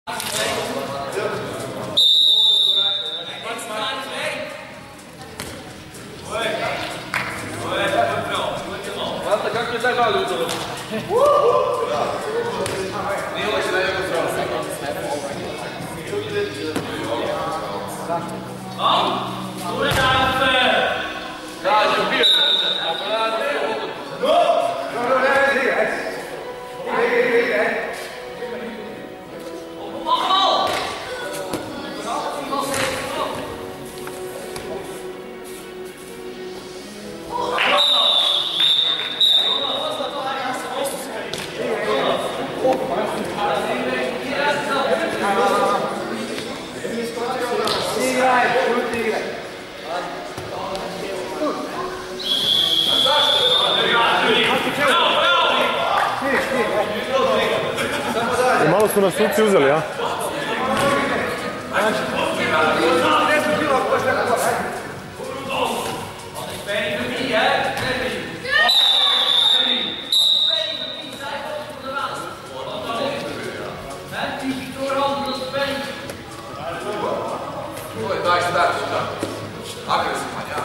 Kako je taj mali udalo? Nije ovo će na jednu stranu. Kažem, bio je. Malo su nas suci uzeli, a? Daj start, agresivan, ja.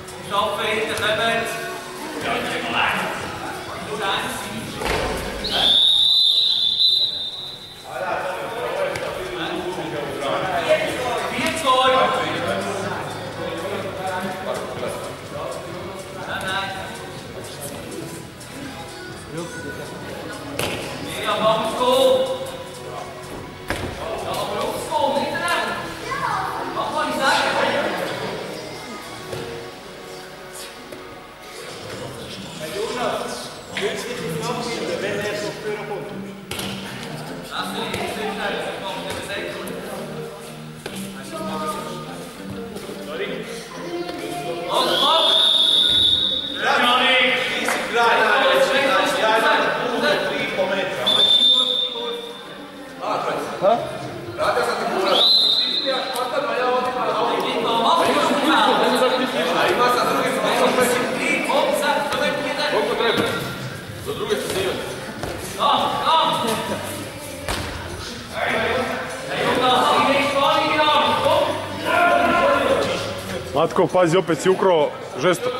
Matko, pazi, opet si ukrao žestoko.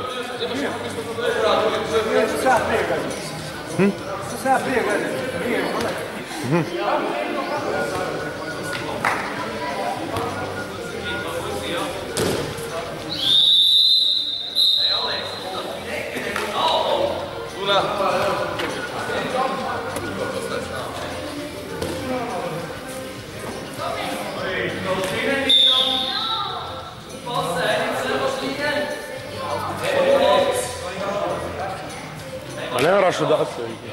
Ma ne moraš odati.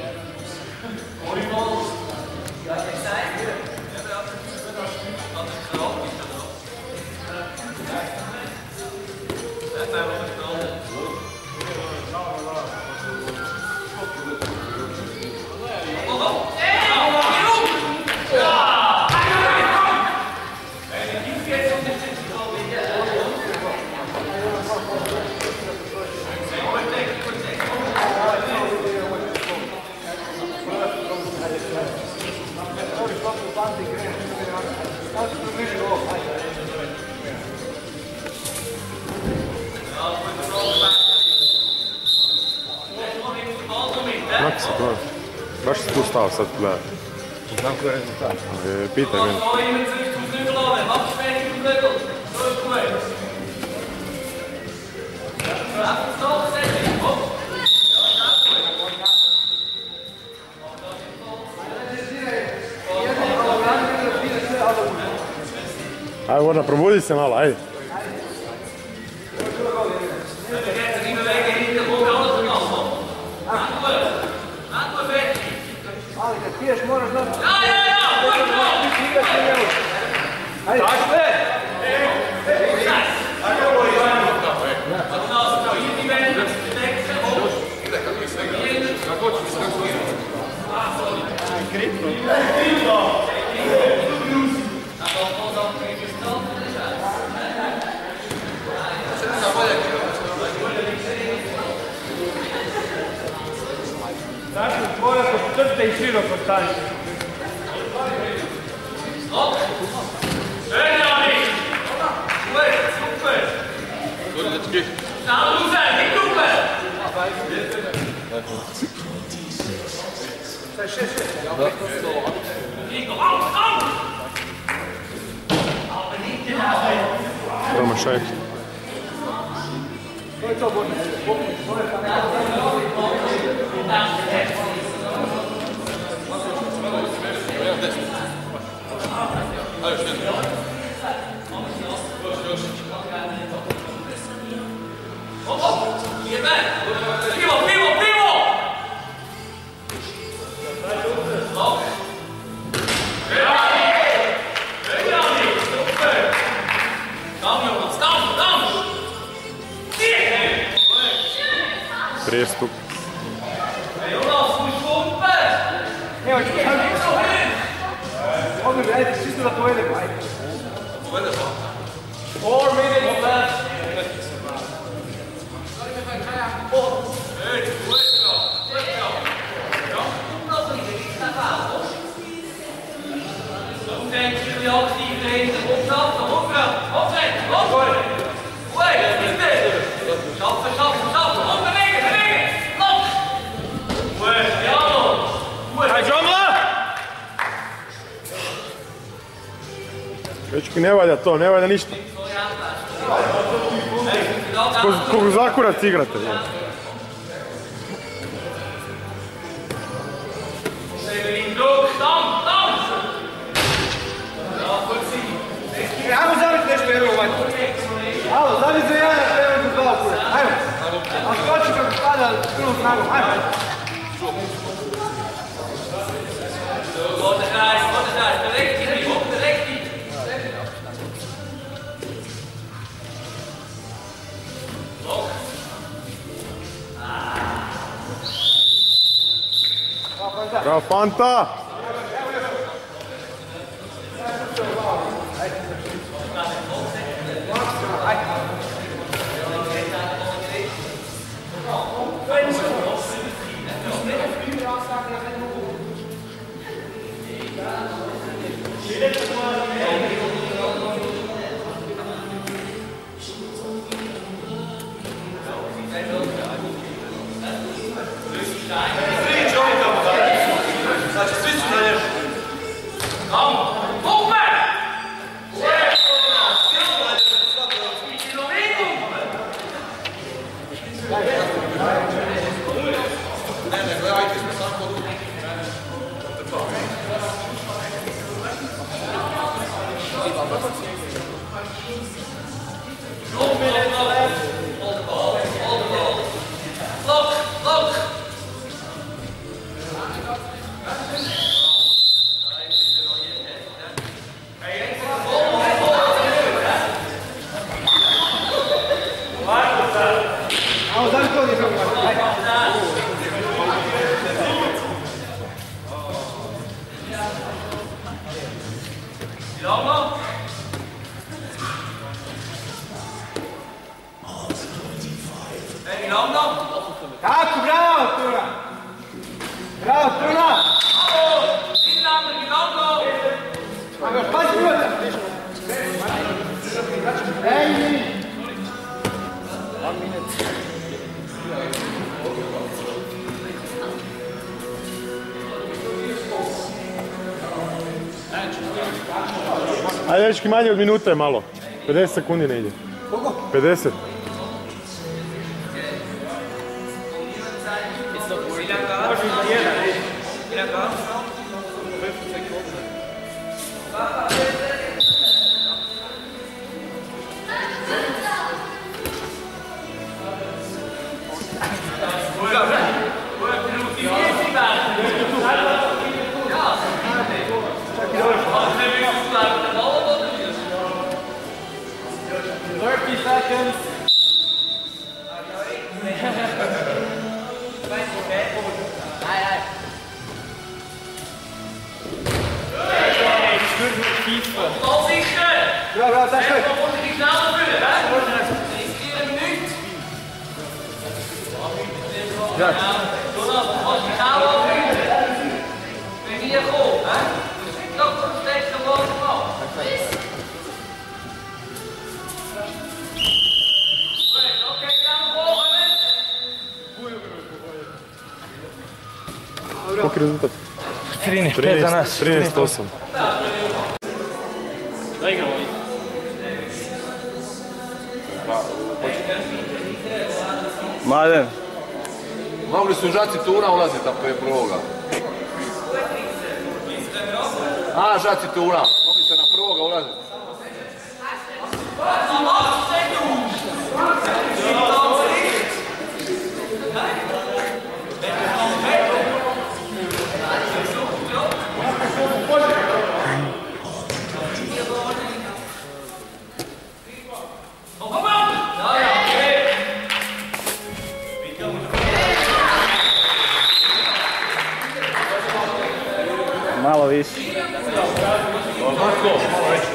Maki se to, baš si tu stao sad gledati. Znam koji je rezultat. Pitaj meni. Ajde, Vorna, probudi se malo, ajde. Ali kad piješ moraš znati... Znači, tvoje kod crte i široko stanje. Drugi. Promašaj. To je to bolje. Ajde, još jedno. Prijestup. Evo ću ajde, čisto da povedemo, ajde. Povedemo. 4 minutes left. Dečki, ne valja to, ne valja ništa. Ko zakurac igrate. Ajmo zabiti nešto jedno ovaj. Alo, zabiti za jedan, treba za dva kure. Ajmo. A skoči kako pada krvom snagom. Ajmo. Bravo, Fanta! Znači, svi su na njemu. Ne, gledajte, smo samo pod ruku. Ajmo zabiti to jedno. Ajde. Kako, bravo, Tuna! Bravo, Tuna! Ajmo, pazi minuta! Ej! Ajde, dečki, manje od minute je malo. 50 sekundi ne ide. Koliko? 50. Bravo, daar is Koliki rezultat? 13-5 za nas. 13-8. Da igramo. Mladen. Mogli su Žaci Tuna ulaziti ako je prvoga. A, Žaci Tuna. Mogli ste na prvoga ulaziti. Malo više. Marko, malo veće.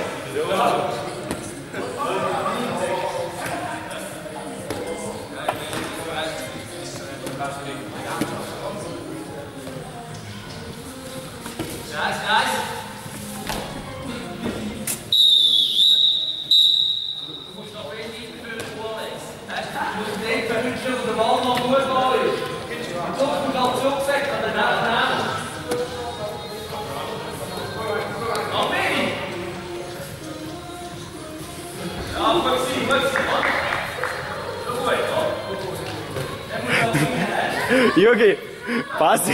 Jugi, pazi.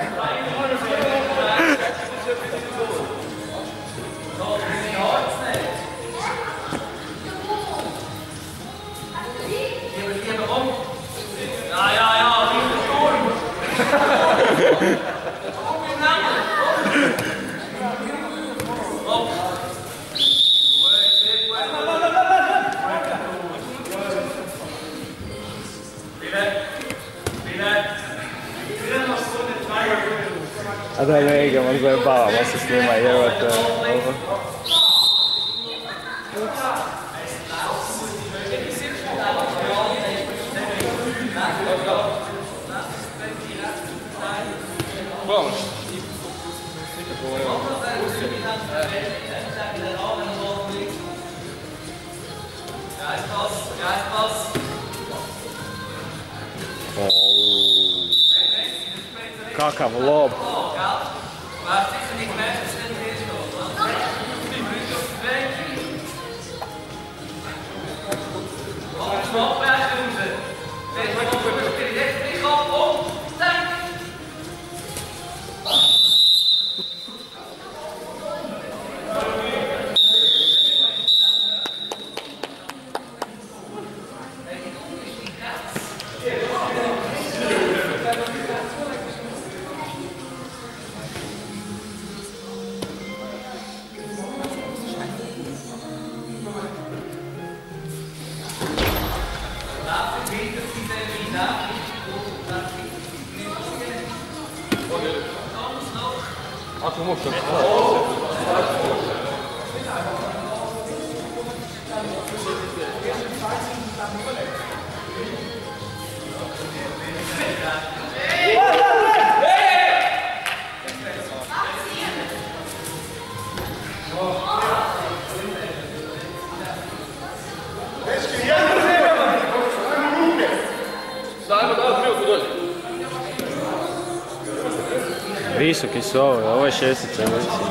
A da ne igramo, zajebavamo se s njima, jebate. Vamos. Kakav lob. Ako možete. Visoki su ovo je šestice.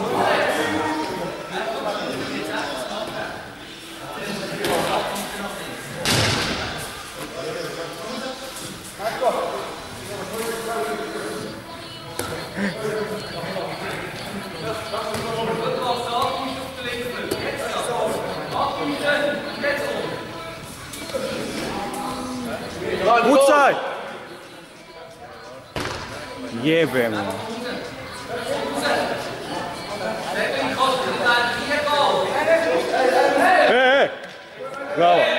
Pucaj! Jebem. Bravo.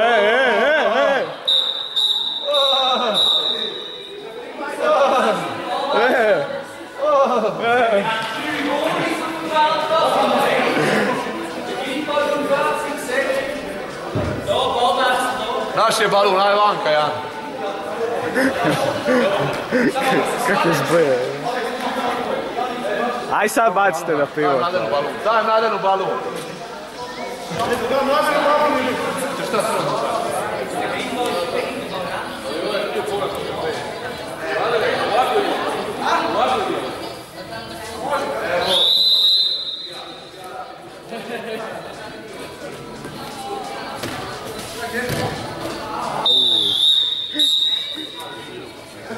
Naš je balun, aj vanka, Jan. Kako je zboje. Aj sad bacite na pivo. Daj Mladenu balun, daj Mladenu balun. Šta se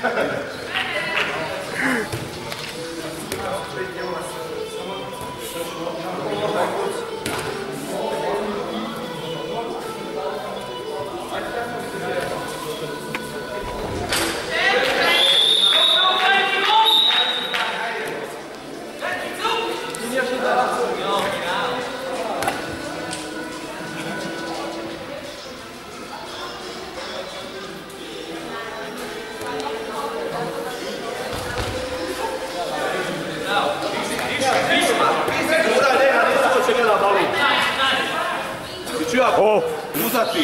O! Uzati!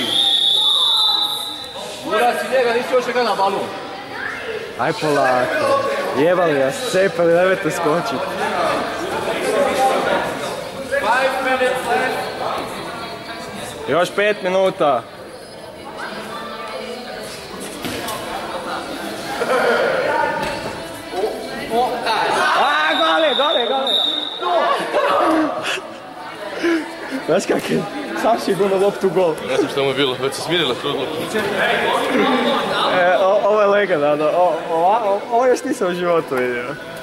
Gura si njega, nisi još ga na balon. Aj polako. Jebali vas, cepali, nemojte skočiti. 5 minutes left. Još 5 minuta. A, gole! Znaš kak je Saši gurno loptu u gol? Ne znam šta mu je bilo, već se smirila kroz loptu. Ovo je legendarno, ovo još nisam u životu vidio.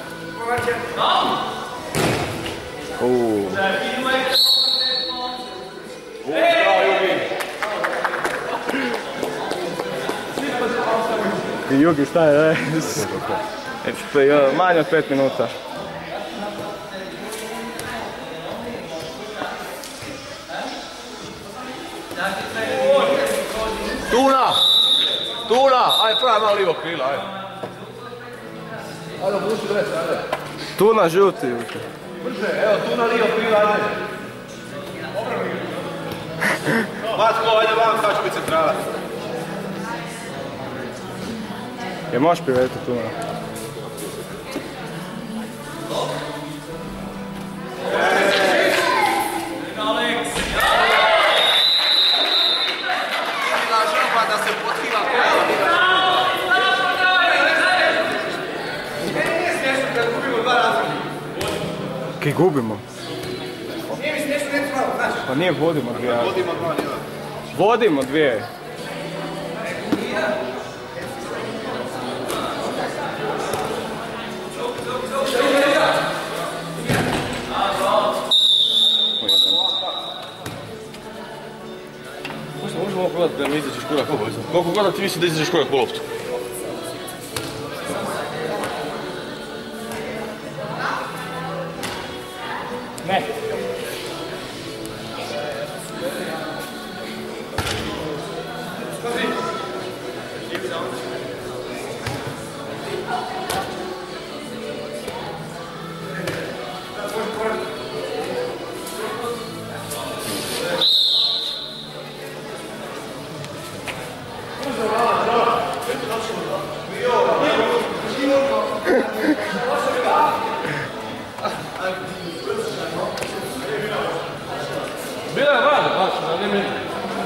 Jugi staje, manje od 5 minuta. Tuna! Ajde, pravi malo lijevo krila, ajde. Ajde, buši dres, ajde. Tuna žuti. Brže, evo, Tuna lijevo krila, ajde. Matko, ajde vam, sad ću biti centrala. Je možeš privetiti Tuna? Kaj gubimo? Pa nije, vodimo dvije. Vodimo dvije. Možemo ovo gledati da ne izađeš korak obavezno. Koliko god ti misli da izađeš korak po loptu? Ne. Bila je rada, baš, a ne meni.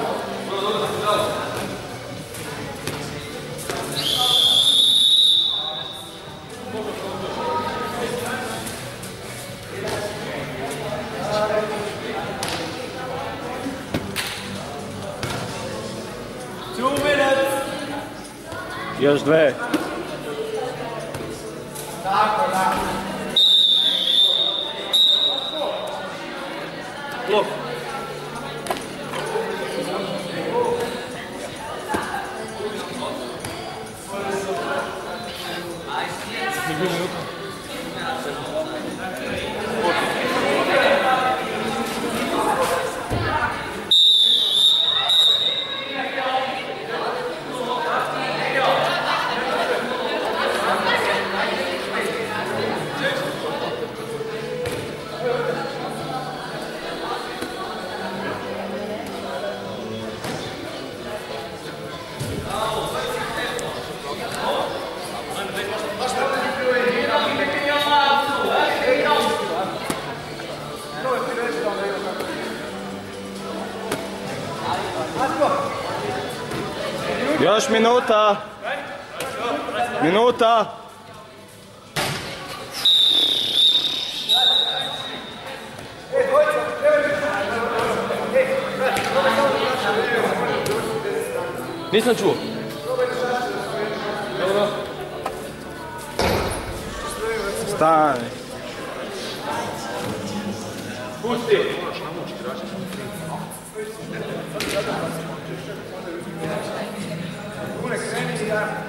Još dve. Blok. Još minuta. Minuta. Nisam čuo. Stani. Pusti. Kreni, ja.